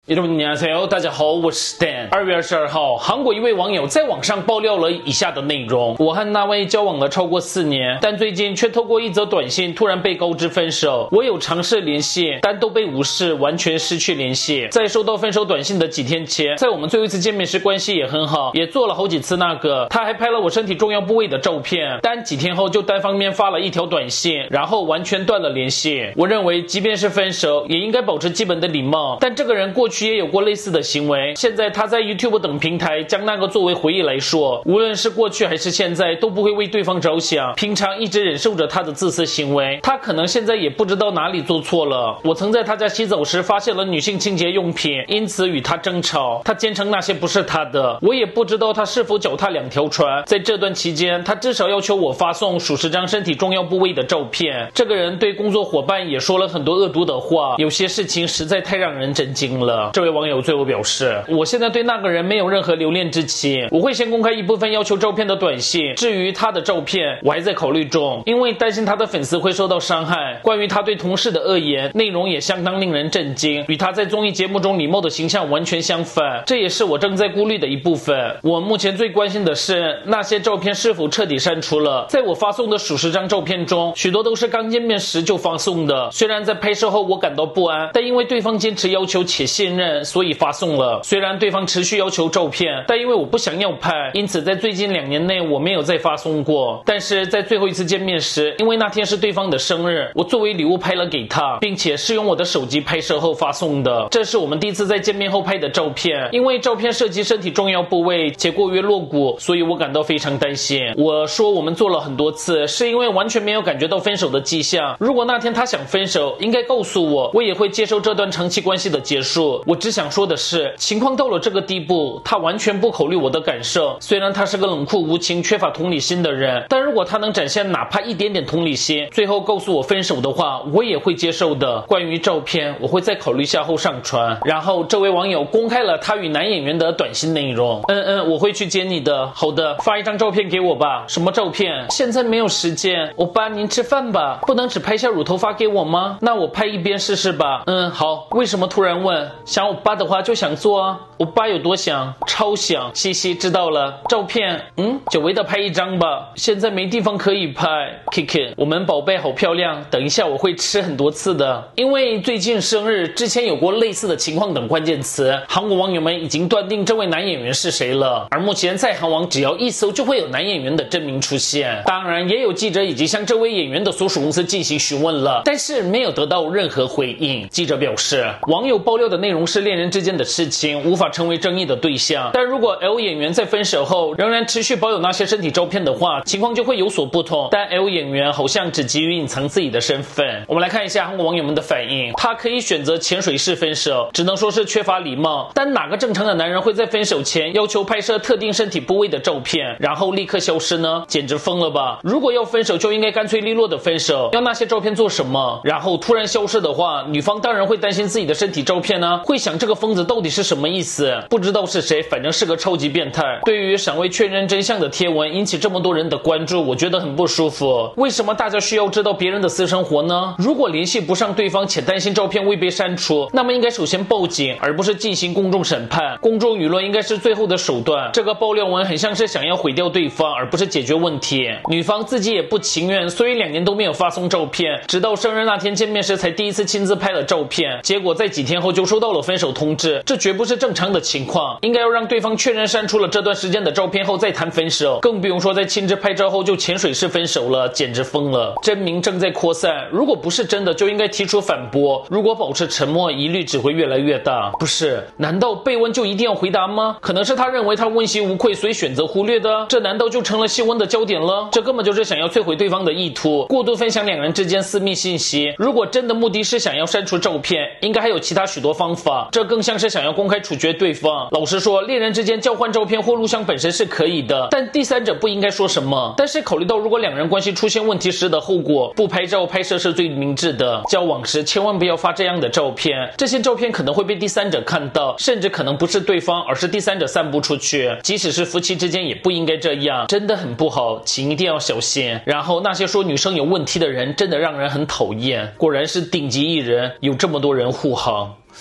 여러분大家好，我是 Dan。2月22号，韩国一位网友在网上爆料了以下的内容：我和那位交往了超过4年，但最近却透过一则短信突然被告知分手。我有尝试联系，但都被无视，完全失去联系。在收到分手短信的几天前，在我们最后一次见面时关系也很好，也做了好几次那个。他还拍了我身体重要部位的照片，但几天后就单方面发了一条短信，然后完全断了联系。我认为，即便是分手，也应该保持基本的礼貌。但这个人过去也有过类似的行为，现在他在 YouTube 等平台将那个作为回忆来说，无论是过去还是现在，都不会为对方着想，平常一直忍受着他的自私行为。他可能现在也不知道哪里做错了。我曾在他家洗澡时发现了女性清洁用品，因此与他争吵。他坚称那些不是他的，我也不知道他是否脚踏两条船。在这段期间，他至少要求我发送数十张身体重要部位的照片。这个人对工作伙伴也说了很多恶毒的话，有些事情实在太让人震惊了。这位网友最后表示，我现在对那个人没有任何留恋之情，我会先公开一部分要求照片的短信，至于他的照片我还在考虑中，因为担心他的粉丝会受到伤害。关于他对同事的恶言，内容也相当令人震惊，与他在综艺节目中礼貌的形象完全相反，这也是我正在顾虑的一部分。我目前最关心的是那些照片是否彻底删除了。在我发送的数十张照片中，许多都是刚见面时就发送的，虽然在拍摄后我感到不安，但因为对方坚持要求且信任，所以发送了。虽然对方持续要求照片，但因为我不想要拍，因此在最近2年内我没有再发送过。但是在最后一次见面时，因为那天是对方的生日，我作为礼物拍了给他，并且是用我的手机拍摄后发送的。这是我们第一次在见面后拍的照片，因为照片涉及身体重要部位且过于露骨，所以我感到非常担心。我说我们做了很多次，是因为完全没有感觉到分手的迹象。如果那天他想分手，应该告诉我，我也会接受这段长期关系的结束。我只想说的是，情况到了这个地步，他完全不考虑我的感受。虽然他是个冷酷无情、缺乏同理心的人，但如果他能展现哪怕一点点同理心，最后告诉我分手的话，我也会接受的。关于照片，我会再考虑下后上传。然后这位网友公开了他与男演员的短信内容。我会去接你的。好的，发一张照片给我吧。什么照片？现在没有时间。欧巴，您吃饭吧。不能只拍下乳头发给我吗？那我拍一边试试吧。好。为什么突然问？想欧巴的话就想做啊。欧巴有多想？超想。西西，知道了。照片，久违的拍一张吧。现在没地方可以拍。Kiki， 我们宝贝好漂亮。等一下我会吃很多次的。因为最近生日，之前有过类似的情况等关键词，韩国网友们已经断定这位男演员是谁了。而目前在韩网只要一搜就会有男演员的真名出现。当然，也有记者已经向这位演员的所属公司进行询问了，但是没有得到任何回应。记者表示，网友爆料的内容是恋人之间的事情，无法成为争议的对象。但如果 L 演员在分手后仍然持续保有那些身体照片的话，情况就会有所不同。但 L 演员好像只急于隐藏自己的身份。我们来看一下韩国网友们的反应。他可以选择潜水式分手，只能说是缺乏礼貌。但哪个正常的男人会在分手前要求拍摄特定身体部位的照片，然后立刻消失呢？简直疯了吧！如果要分手，就应该干脆利落的分手。要那些照片做什么？然后突然消失的话，女方当然会担心自己的身体照片呢，会想这个疯子到底是什么意思？不知道是谁，反正是个超级变态。对于尚未确认真相的贴文引起这么多人的关注，我觉得很不舒服。为什么大家需要知道别人的私生活呢？如果联系不上对方且担心照片未被删除，那么应该首先报警，而不是进行公众审判。公众舆论应该是最后的手段。这个爆料文很像是想要毁掉对方，而不是解决问题。女方自己也不情愿，所以2年都没有发送照片，直到生日那天见面时才第一次亲自拍了照片，结果在几天后就收到了分手通知。这绝不是正常的情况，应该要让对方确认删除了这段时间的照片后再谈分手，更不用说在亲自拍照后就潜水式分手了，简直疯了。真名正在扩散，如果不是真的就应该提出反驳，如果保持沉默，疑虑只会越来越大。不是，难道被问就一定要回答吗？可能是他认为他问心无愧，所以选择忽略的，这难道就成了新闻的焦点了？这根本就是想要摧毁对方的意图，过度分享2人之间私密信息。如果真的目的是想要删除照片，应该还有其他许多方法，这更像是想要公开处决对方。老实说，恋人之间交换照片或录像本身是可以的，但第三者不应该说什么。但是考虑到如果2人关系出现问题时的后果，不拍照拍摄是最明智的。交往时千万不要发这样的照片，这些照片可能会被第三者看到，甚至可能不是对方，而是第三者散布出去。即使是夫妻之间也不应该这样，真的很不好，请一定要小心。然后那些说女生有问题的人真的让人很讨厌，果然是顶级艺人，有这么多人护航。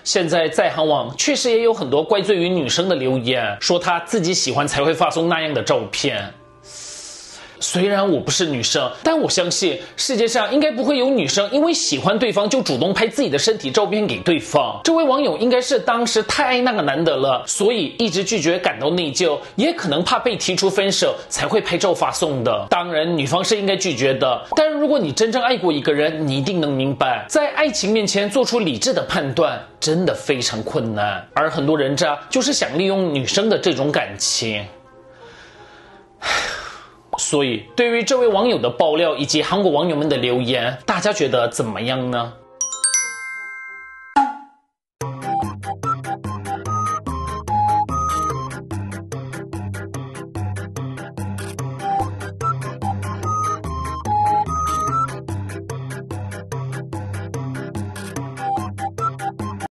现在在韩网确实也有很多怪罪于女生的留言，说她自己喜欢才会发送那样的照片。虽然我不是女生，但我相信世界上应该不会有女生因为喜欢对方就主动拍自己的身体照片给对方。这位网友应该是当时太爱那个男的了，所以一直拒绝，感到内疚，也可能怕被提出分手才会拍照发送的。当然女方是应该拒绝的，但如果你真正爱过一个人，你一定能明白，在爱情面前做出理智的判断真的非常困难，而很多人渣就是想利用女生的这种感情。所以，对于这位网友的爆料以及韩国网友们的留言，大家觉得怎么样呢？